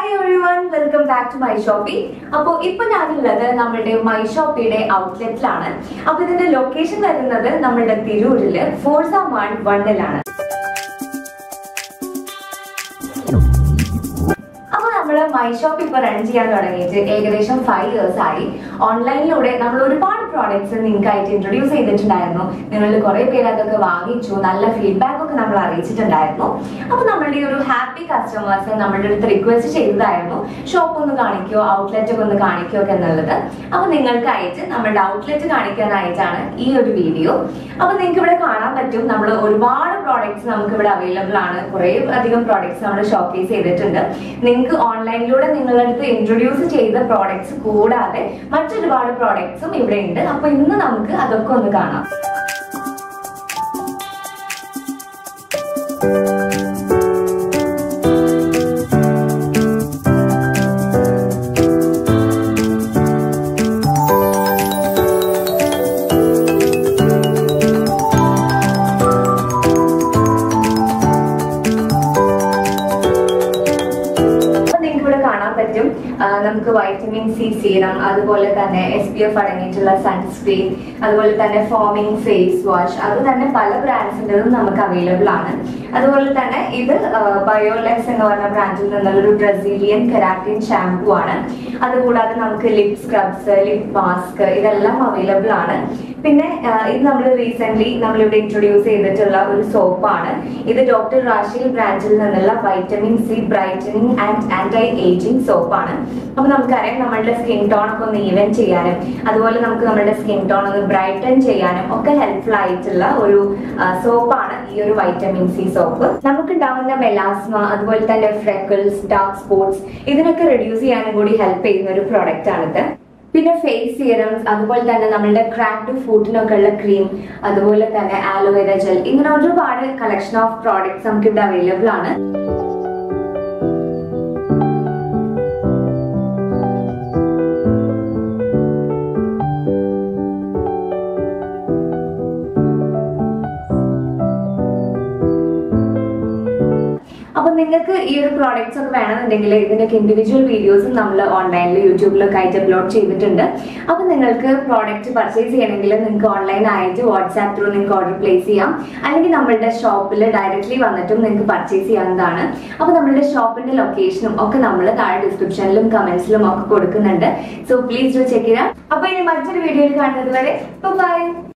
Hi everyone, welcome back to my Shopee. അപ്പോൾ ഇപ്പോൾ ഞാനുള്ളത് നമ്മുടെ my Shopee ഔട്ട്ലെറ്റിലാണ്. അപ്പോൾ ഇതിന്റെ ലൊക്കേഷൻ വരുന്നത് നമ്മുടെ തിരൂരിലെ ഫോർസ മാർട്ട് 1-ലാണ്. My Shopee ഇപ്പോൾ റൺ ചെയ്യാൻ തുടങ്ങിയിട്ട് ഏകദേശം 5 years ആയി. ഓൺലൈനിലൂടെ നമ്മൾ ഒരുപാട് പ്രോഡക്ട്സ് നിങ്ങൾക്കായിട്ട് ഇൻട്രൊഡ്യൂസ് ചെയ്തിട്ടുണ്ടായിരുന്നു. നിങ്ങൾ കുറേ പേര് അതൊക്കെ വാങ്ങിച്ചു, നല്ല ഫീഡ്ബാക്ക് ഒക്കെ നമ്മൾ അറിയിച്ചിട്ടുണ്ടായിരുന്നു. അപ്പോൾ നമ്മളുടെ ഒരു ഹാപ്പി കസ്റ്റമേഴ്സ് നമ്മളുടെ അടുത്ത് റിക്വസ്റ്റ് ചെയ്തതായിരുന്നു ഷോപ്പ് ഒന്ന് കാണിക്കോ, ഔട്ട്ലെറ്റ് ഒക്കെ ഒന്ന് കാണിക്കോ ഒക്കെ എന്നുള്ളത്. അപ്പോൾ നിങ്ങൾക്കായിട്ട് നമ്മുടെ ഔട്ട്ലെറ്റ് കാണിക്കാനായിട്ടാണ് ഈ ഒരു വീഡിയോ. അപ്പോൾ നിങ്ങൾക്ക് ഇവിടെ കാണാൻ പറ്റും നമ്മൾ ഒരുപാട് പ്രോഡക്ട്സ് നമുക്ക് ഇവിടെ അവൈലബിൾ ആണ്. കുറേ അധികം പ്രോഡക്ട്സ് നമ്മൾ ഷോക്കേസ് ചെയ്തിട്ടുണ്ട്. നിങ്ങൾക്ക് ഓൺലൈനിലൂടെ നിങ്ങളുടെ അടുത്ത് ഇൻട്രൊഡ്യൂസ് ചെയ്ത പ്രോഡക്ട്സ് കൂടാതെ മറ്റൊരുപാട് പ്രോഡക്ട്സും ഇവിടെ ഉണ്ട്. അപ്പൊ ഇന്ന് നമുക്ക് അതൊക്കെ ഒന്ന് കാണാം. നമുക്ക് വൈറ്റമിൻ സി സീറം, അതുപോലെ തന്നെ SPF അടങ്ങിയിട്ടുള്ള സൺസ്ക്രീൻ, അതുപോലെ തന്നെ ഫോമിംഗ് ഫേസ് വാഷ്, അത് തന്നെ പല ബ്രാൻഡ്സിൻ്റെതും നമുക്ക് അവൈലബിൾ ആണ്. അതുപോലെ തന്നെ ഇത് ബയോലെക്സ് എന്ന് പറഞ്ഞ ബ്രാൻഡിൽ നിന്നുള്ളൊരു ബ്രസീലിയൻ കെരാറ്റിൻ ഷാംപൂ ആണ്. അതുകൂടാതെ നമുക്ക് ലിപ് സ്ക്രബ്സ്, ലിപ് മാസ്ക് ഇതെല്ലാം അവൈലബിൾ ആണ്. പിന്നെ ഇത് നമ്മൾ റീസെന്റ് നമ്മളിവിടെ ഇൻട്രൊഡ്യൂസ് ചെയ്തിട്ടുള്ള ഒരു സോപ്പാണ്. ഇത് ഡോക്ടർ റാഷിൽ ബ്രാൻഡിൽ നിന്നുള്ള vitamin C brightening and anti ageing സോപ്പാണ്. അപ്പൊ നമുക്കറിയാം നമ്മളുടെ സ്കിൻ ടോൺ ഒക്കെ ഒന്ന് ഈവൻ ചെയ്യാനും അതുപോലെ നമുക്ക് നമ്മുടെ സ്കിൻ ടോൺ ഒന്ന് ബ്രൈറ്റൻ ചെയ്യാനും ഒക്കെ ഹെൽപ്ഫുൾ ആയിട്ടുള്ള ഒരു സോപ്പാണ് ഈ ഒരു വൈറ്റമിൻ സി സോപ്പ്. നമുക്കുണ്ടാവുന്ന മെലാസ്മ, അതുപോലെ തന്നെ ഫ്രെക്കിൾസ്, ഡാർക്ക് സ്പോട്സ് ഇതിനൊക്കെ റെഡ്യൂസ് ചെയ്യാനും കൂടി ഹെൽപ്പ് ചെയ്യുന്ന ഒരു പ്രോഡക്റ്റ് ആണിത്. പിന്നെ ഫേസ് സീറംസ്, അതുപോലെ തന്നെ നമ്മളുടെ ക്രാക്ഡ് ഫുഡിനൊക്കെ ഉള്ള ക്രീം, അതുപോലെ തന്നെ ആലോവേര ജെൽ, ഇങ്ങനെ ഒരുപാട് കളക്ഷൻ ഓഫ് പ്രോഡക്ട്സ് നമുക്ക് ഇവിടെ അവൈലബിൾ ആണ്. അപ്പൊ നിങ്ങൾക്ക് ഈ ഒരു പ്രോഡക്ട്സ് ഒക്കെ വേണമെന്നുണ്ടെങ്കിൽ ഇതിനൊക്കെ ഇൻഡിവിജ്വൽ വീഡിയോസും നമ്മൾ ഓൺലൈനിൽ യൂട്യൂബിലൊക്കെ ആയിട്ട് അപ്ലോഡ് ചെയ്തിട്ടുണ്ട്. അപ്പൊ നിങ്ങൾക്ക് പ്രോഡക്റ്റ് പർച്ചേസ് ചെയ്യണമെങ്കിൽ നിങ്ങൾക്ക് ഓൺലൈൻ ആയിട്ട് വാട്സാപ്പ് ത്രൂ നിങ്ങൾക്ക് ഓർഡർ പ്ലേസ് ചെയ്യാം, അല്ലെങ്കിൽ നമ്മളുടെ ഷോപ്പിൽ ഡയറക്ട്ലി വന്നിട്ടും നിങ്ങൾക്ക് പർച്ചേസ് ചെയ്യാവുന്നതാണ്. അപ്പൊ നമ്മളുടെ ഷോപ്പിന്റെ ലൊക്കേഷനും ഒക്കെ നമ്മൾ താഴെ ഡിസ്ക്രിപ്ഷനിലും കമന്റ്സിലും ഒക്കെ കൊടുക്കുന്നുണ്ട്. So please do check it out. അപ്പൊ ഇനി മറ്റൊരു വീഡിയോയിൽ കാണുന്നത് വരെ ബൈ.